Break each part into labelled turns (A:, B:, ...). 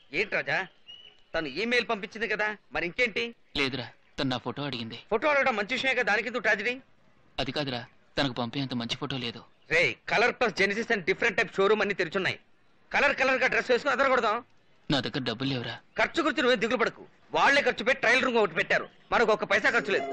A: ఏంటి రాజా, తను ఈమెయిల్ పంపించింది కదా, మరి ఇంకేంటి?
B: లేదురా, తను నా ఫోటో అడిగింది.
A: ఫోటో అడగడం మంచి విషయమే, దానికి ట్రాజడీ.
B: అది కాదురా, తనకు పంపేంత మంచి ఫోటో లేదు.
A: రే, colour plus Genesis and different type showroom అన్ని తెరిచున్నాయి. కలర్ గా డ్రెస్ వేసుకుని అదరగొడదాం.
B: నా దగ్గర డబ్బులు లేవురా.
A: ఖర్చు గురించి నువ్వే దిగులు పడకు, వాళ్లే ఖర్చు పెట్టి ట్రయల్ రూమ్ ఒకటి పెట్టారు, మనకు ఒక్క పైసా ఖర్చు లేదు.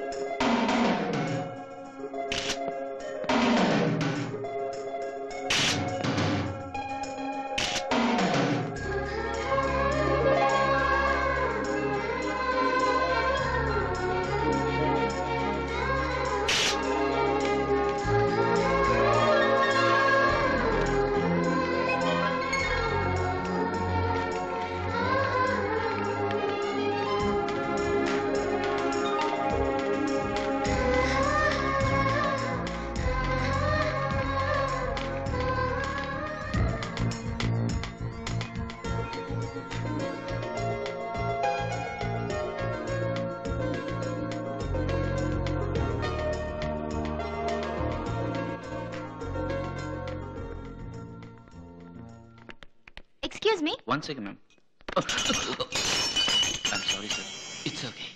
C: Excuse me?
B: One second, ma'am. I'm sorry, sir. It's okay.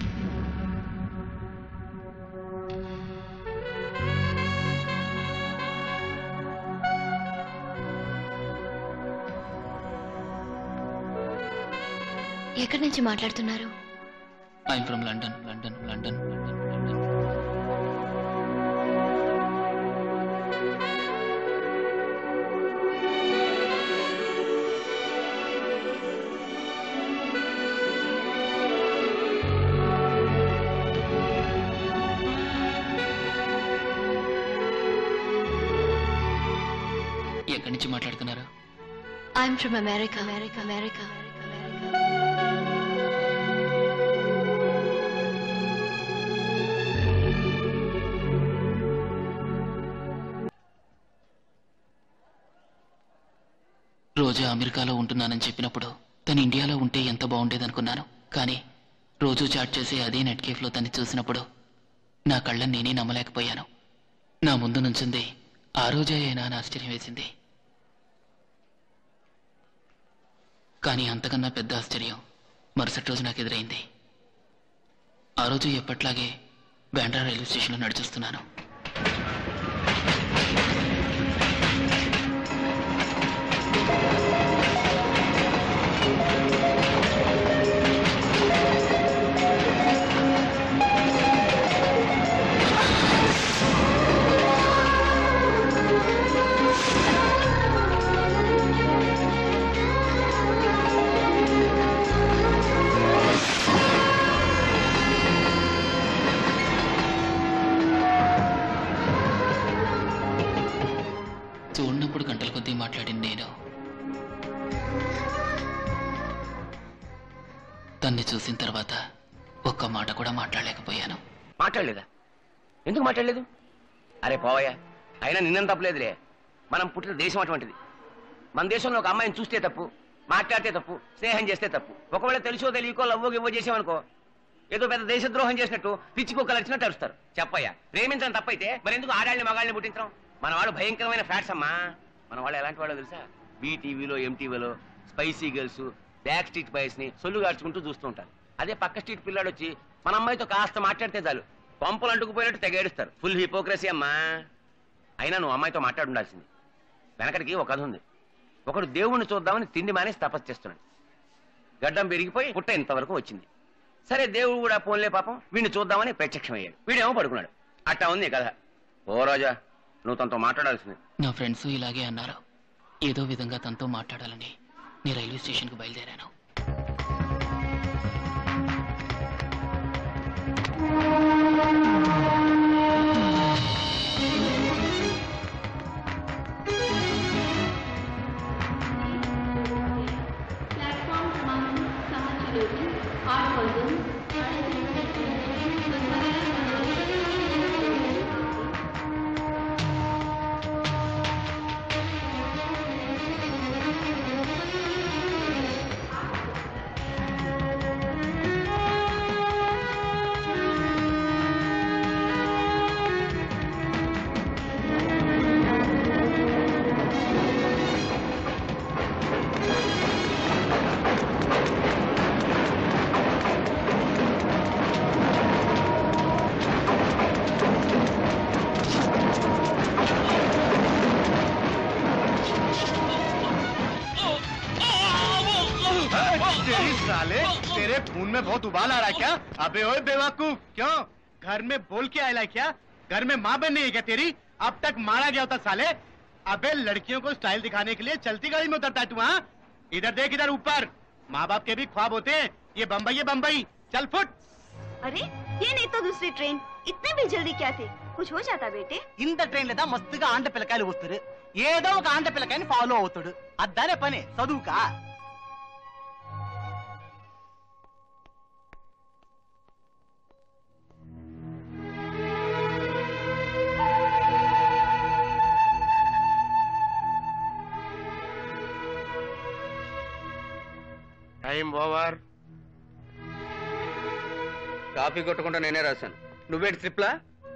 C: ఎక్కడి నుంచి మాట్లాడుతున్నారు?
B: I'm from London. ఎక్కడి నుంచి మాట్లాడుతున్నారు?
C: I'm from America.
B: రోజు అమెరికాలో ఉంటున్నానని చెప్పినప్పుడు తను ఇండియాలో ఉంటే ఎంత బాగుండేదనుకున్నాను. కానీ రోజు చాట్ చేసి అదే నెట్ కేఫ్లో తను చూసినప్పుడు నా కళ్ళని నేనే నమ్మలేకపోయాను. నా ముందు నుంచింది ఆ రోజే అయినా అని ఆశ్చర్యం వేసింది. కానీ అంతకన్నా పెద్ద ఆశ్చర్యం మరుసటి రోజు నాకు ఎదురైంది. ఆ రోజు ఎప్పట్లాగే బ్యాండ్రా రైల్వే స్టేషన్లో నడిచొస్తున్నాను. చూడనప్పుడు గంటల కొద్దీ మాట్లాడింది నేను. తన్ని చూసిన తర్వాత ఒక్క మాట కూడా మాట్లాడలేకపోయాను.
D: మాట్లాడలేదా? ఎందుకు మాట్లాడలేదు? అరే పోవయ్యా, అయినా నిన్నం తప్పలేదులే. మనం పుట్టిన దేశం అటువంటిది. మన దేశంలో ఒక అమ్మాయిని చూస్తే తప్పు, మాట్లాడితే తప్పు, స్నేహం చేస్తే తప్పు. ఒకవేళ తెలుసో తెలియకో లవ్వో గివ్వో చేసామనుకో, ఏదో పెద్ద దేశద్రోహం చేసినట్టు పిచ్చికొక్కలు వచ్చినట్టు అరుస్తారు. చెప్పయ్యా, ప్రేమించడం తప్పైతే మరి ఎందుకు ఆడాళ్ళని మగాళ్ళని పుట్టించడం? మన వాడు భయంకరమైన ఫ్యాట్స్ అమ్మా. మన వాళ్ళు ఎలాంటి వాడో తెలుసా? బీటీవీలో ఎంటీవీలో Spicy Girls, Backstreet Boys ని సొల్లు గార్చుకుంటూ చూస్తూ ఉంటారు. అదే పక్క స్ట్రీట్ పిల్లాడు వచ్చి మన అమ్మాయితో కాస్త మాట్లాడితే చాలు పంపులు అంటుకుపోయినట్టు తెగేడుస్తారు. ఫుల్ హిపోక్రసీ అమ్మా. అయినా నువ్వు అమ్మాయితో మాట్లాడుండాల్సింది. వెనకడికి ఒక కథ ఉంది. ఒకడు దేవుణ్ణి చూద్దామని తిండి మానేసి తపస్సు చేస్తున్నాడు. గడ్డం పెరిగిపోయి పుట్ట ఇంతవరకు వచ్చింది. సరే దేవుడు కూడా పోన్లే పాపం వీడిని చూద్దామని ప్రత్యక్షం అయ్యాడు. వీడేమో పడుకున్నాడు. అట్టా ఉంది కథ. ఓ రాజా, నువ్వు తనతో మాట్లాడాల్సింది.
B: నా ఫ్రెండ్స్ ఇలాగే అన్నారు. ఏదో విధంగా తనతో మాట్లాడాలని నేను రైల్వే స్టేషన్కి బయలుదేరాను.
E: साले तेरे खून में बहुत उबाल आ रहा है क्या? अबे ओए बेवकूफ, क्यों घर में बोल के आया क्या? घर में माँ बहन नहीं है क्या तेरी? अब तक मारा गया होता साले। अबे लड़कियों को स्टाइल दिखाने के लिए चलती गाड़ी में उतरता है तू? हाँ, इधर देख, इधर ऊपर। माँ बाप के भी ख्वाब होते हैं। ये बम्बई है बम्बई, चल फुट।
F: अरे ये नहीं तो दूसरी ट्रेन, इतने भी जल्दी क्या थे? कुछ हो जाता बेटे?
G: ఇంత ట్రైన్ లేదా మస్తుగా ఆంట పిల్లకాయలు వస్తారు, ఏదో ఒక ఆంట పిల్లకాయని ఫాలో అవుతాడు, అద్దనే పని చదువుకా.
E: Time over.
A: కాపీ కొట్టకుండా నేనే రాశాను. నువ్వేంటి స్లిప్లా?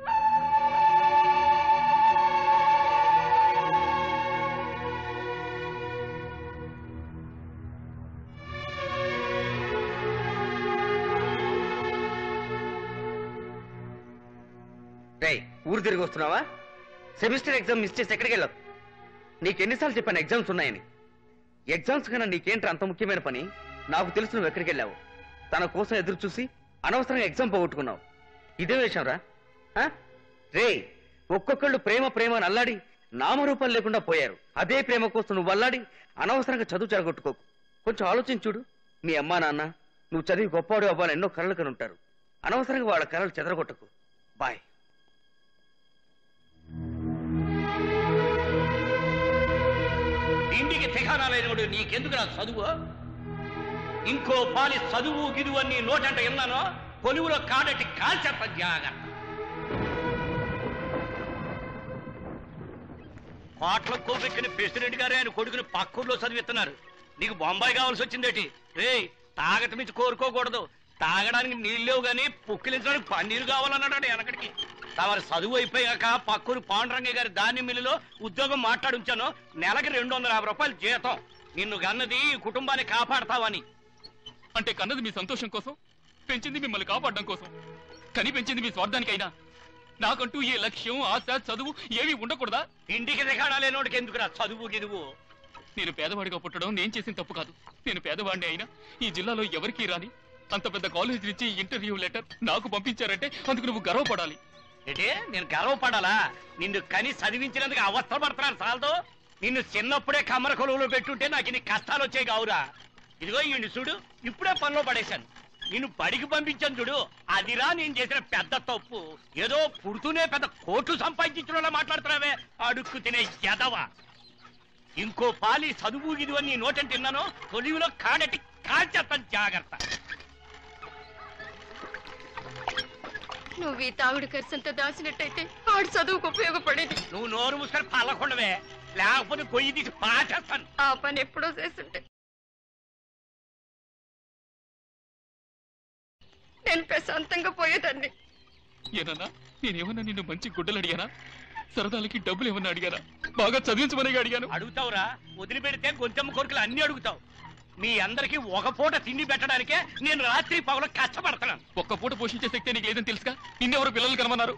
A: రేయ్, ఊరు తిరిగి వస్తున్నావా? సెమిస్టర్ ఎగ్జామ్ మిస్ చేసి ఎక్కడికి వెళ్ళావు? నీకెన్నిసార్లు చెప్పాను ఎగ్జామ్స్ ఉన్నాయని. ఎగ్జామ్స్ కన్నా నీకేంట్రా అంత ముఖ్యమైన పని? నాకు తెలుసు నువ్వు ఎక్కడికి వెళ్ళావు. తన కోసం ఎదురు చూసి అనవసరంగా ఎగ్జామ్ పోగొట్టుకున్నావు. ఇదే విషయం రా. రే, ఒక్కొక్కళ్ళు ప్రేమ ప్రేమ అని అల్లాడి నామరూపాలు లేకుండా పోయారు. అదే ప్రేమ కోసం నువ్వు అల్లాడి అనవసరంగా చదువు చెడగొట్టుకోకు. కొంచెం ఆలోచించి చూడు. మీ అమ్మా నాన్న నువ్వు చదివి గొప్పవాడు అవ్వాలని ఎన్నో కలలు కని ఉంటారు. అనవసరంగా వాళ్ళ కలలు చెదరగొట్టకు. బాయ్.
H: ఇంటికి ఠికానా లేనివాడు నీకెందుకు నా చదువు? ఇంకో పాలి చదువు గిదువు అని నోటంట విన్నానో కొలువులో కాడటి కాల్చేత జాగ్రత్త. కోట్ల కోపెక్కిన ప్రెసిడెంట్ గారే ఆయన కొడుకుని పక్కూర్లో చదివిస్తున్నారు. నీకు బొంబాయి కావాల్సి వచ్చిందేటి? రే, తాగట మించి కోరుకోకూడదు. తాగడానికి నీళ్ళు లేవు గాని పుక్కిలించడానికి పన్నీరు కావాలన్నాడు వెనకడికి. తమరి చదువు అయిపోయాక పక్కూరు పాండురంగయ్య గారి ధాన్యం మిల్లులో ఉద్యోగం మాట్లాడుంచాను. నెలకి 250 రూపాయలు జీతం. నిన్ను కన్నది కుటుంబాన్ని కాపాడతావని.
B: అంటే కన్నది మీ సంతోషం కోసం, పెంచింది మిమ్మల్ని కాపాడడం కోసం. కని పెంచింది మీ స్వార్థానికైనా నాకంటూ ఏ లక్ష్యం, ఆశ, చదువు ఏవి ఉండకూడదా?
H: ఇంటికి దిగాడా లేనోడికి ఎందుకురా చదువు గిదువు?
B: నేను పేదవాడిగా పుట్టడం నేను చేసిన తప్పు కాదు. నేను పేదవాడిని అయినా ఈ జిల్లాలో ఎవరికీ రాని అంత పెద్ద కాలేజ్ నుంచి ఇంటర్వ్యూ లెటర్ నాకు పంపించారంటే అందుకు నువ్వు గర్వపడాలి.
H: ఏంటే నేను గర్వపడాలా? నిన్ను కని చదివించినందుకు అవస్థ పడుతున్నారు చాలతో. నిన్ను చిన్నప్పుడే కమ్మర కొలువులో పెట్టుంటే నాకు ఇన్ని కష్టాలు వచ్చాయి కావురా. ఇదిగో ఈ చూడు, ఇప్పుడే పనిలో పడేశాను. నిన్ను బడికి పంపించాను చూడు, అదిరా నేను చేసిన పెద్ద తప్పు. ఏదో పుడుతూనే పెద్ద కోట్లు సంపాదించిన మాట్లాడుతున్నావే, అడుక్కు తినే ఎదవా. ఇంకో పాలి చదువు గిదువు అని నీ నోటంటే తిన్నాను, తొలివిలో కాడటి కాల్చేస్తాను జాగ్రత్త.
C: నువ్వు ఈ తాగుడు ఖర్చంతా దాచినట్టయితే ఆడు చదువుకు ఉపయోగపడేది.
H: నువ్వు నోరు మూసుకొని పల్లకుండవే, లేకపోతే కొయ్యి తీసి పాచేస్తాను.
C: ఆ పని ఎప్పుడో చేస్తుంటే నేను ప్రశాంతంగా పోయేదాన్ని.
B: ఏనన్నా, నేనేమన్నా నిన్ను మంచి గుడ్డలు అడిగానా? సరదాలకి డబ్బులు ఏమన్నా అడిగానా? బాగా చదివించమని అడిగాను.
H: అడుగుతావురా, వదిలిపెడితే గొంతెమ్మ కోరికలు అన్ని అడుగుతావు. మీ అందరికి ఒక పూట తిండి పెట్టడానికే నేను రాత్రి పగలు కష్టపడుతున్నాను.
B: ఒక్క పూట పోషించే శక్తి నీకు లేదని తెలుసుగా. నిన్నెవరు పిల్లలు కనమన్నారు?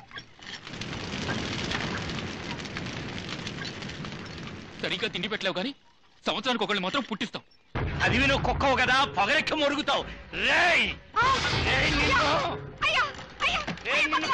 B: సరిగ్గా తిండి పెట్టలేవు కానీ సంవత్సరానికి ఒకళ్ళు మాత్రం పుట్టిస్తావు.
H: అది నువ్వు కుక్కవు కదా, పొగరెక్కి మొరుగుతావు. రేయ్ రేయ్ నిన్ను. రేయ్ నిన్ను.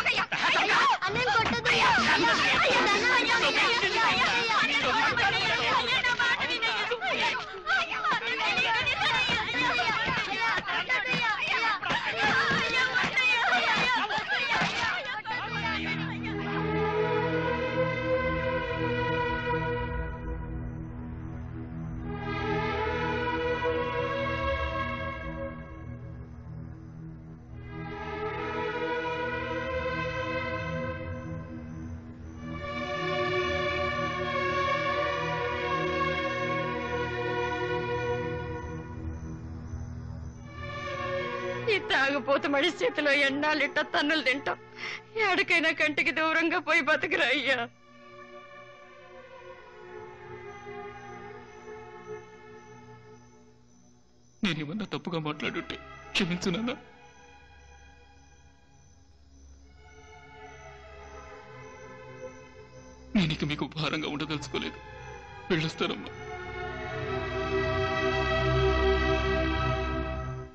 C: ఈ తాగుపోతు మడిసి చేతిలో ఎన్నాలిట్ట తన్నులు తింటాం. ఎక్కడికైనా కంటికి దూరంగా పోయి బతుకురా అయ్యా.
B: నేనేమన్నా తప్పుగా మాట్లాడుంటే క్షమించు నాన్న. నేను ఇక మీకు భారంగా ఉండదలుచుకోలేదు. వెళ్ళొస్తానమ్మా.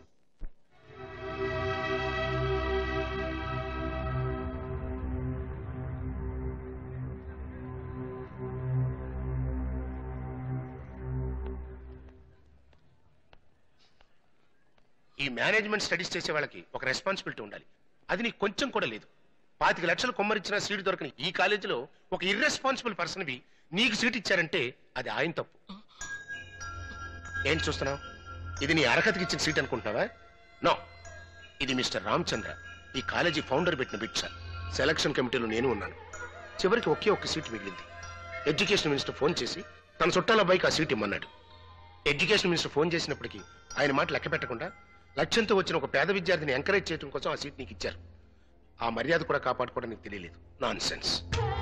I: ఈ మేనేజ్మెంట్ స్టడీస్ చేసే వాళ్ళకి ఒక రెస్పాన్సిబిలిటీ ఉండాలి. అది నీకు కొంచెం కూడా లేదు. 25 లక్షలు కొమ్మరిచ్చిన సీటు దొరకని ఈ కాలేజీలో ఒక ఇర్రెస్పాన్సిబుల్ పర్సన్ బి నీకు సీట్ ఇచ్చారంటే అది ఆయన తప్పు. ఏం చూస్తున్నావు? ఇది నీ అర్హతకి ఇచ్చిన సీట్ అనుకుంటున్నావా? నో, ఇది మిస్టర్ రామచంద్ర, ఈ కాలేజీ ఫౌండర్ పెట్టిన బిడ్చ. సెలక్షన్ కమిటీలో నేను ఉన్నాను. చివరికి ఒకే ఒక్క సీట్ మిగిలింది. ఎడ్యుకేషన్ మినిస్టర్ ఫోన్ చేసి తన చుట్టాల అబ్బాయికి ఆ సీట్ ఇమ్మన్నాడు. ఎడ్యుకేషన్ మినిస్టర్ ఫోన్ చేసినప్పటికీ ఆయన మాట లెక్క పెట్టకుండా లక్ష్యంతో వచ్చిన ఒక పేద విద్యార్థిని ఎంకరేజ్ చేయడం కోసం ఆ సీట్ నీకు ఇచ్చారు. ఆ మర్యాద కూడా కాపాడుకోవడం నీకు తెలియలేదు. Nonsense.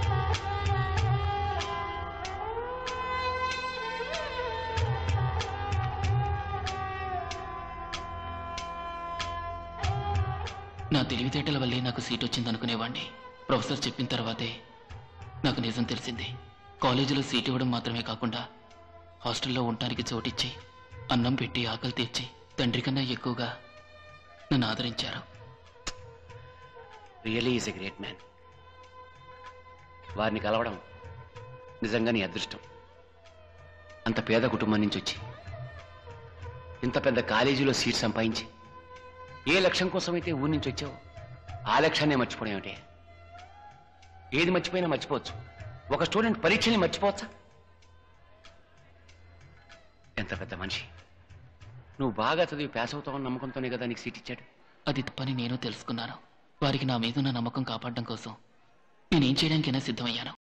B: నా తెలివితేటల వల్లే నాకు సీట్ వచ్చింది అనుకునేవాడిని. ప్రొఫెసర్ చెప్పిన తర్వాతే నాకు నిజం తెలిసింది. కాలేజీలో సీట్ ఇవ్వడం మాత్రమే కాకుండా హాస్టల్లో ఉండటానికి చోటిచ్చి అన్నం పెట్టి ఆకలి తీర్చి తండ్రి కన్నా ఎక్కువగా నన్ను ఆదరించారు.
D: Really is a great man. వారిని కలవడం నిజంగా నీ అదృష్టం. అంత పేద కుటుంబం నుంచి వచ్చి ఇంత పెద్ద కాలేజీలో సీట్ సంపాదించి ఏ లక్ష్యం కోసమైతే ఊరి నుంచి వచ్చావో ఆ లక్ష్యాన్నే మర్చిపోవడం ఏమిటి? ఏది మర్చిపోయినా మర్చిపోవచ్చు. ఒక స్టూడెంట్ పరీక్షని మర్చిపోవచ్చా? ఎంత పెద్ద మనిషి. నువ్వు బాగా చదివి పాస్ అవుతావని నమ్మకంతోనే కదా నీకు సీట్ ఇచ్చాడు.
B: అది తప్పని నేను తెలుసుకున్నాను. వారికి నా మీదున్న నమ్మకం కాపాడడం కోసం నేనేం చేయడానికైనా సిద్ధమయ్యాను.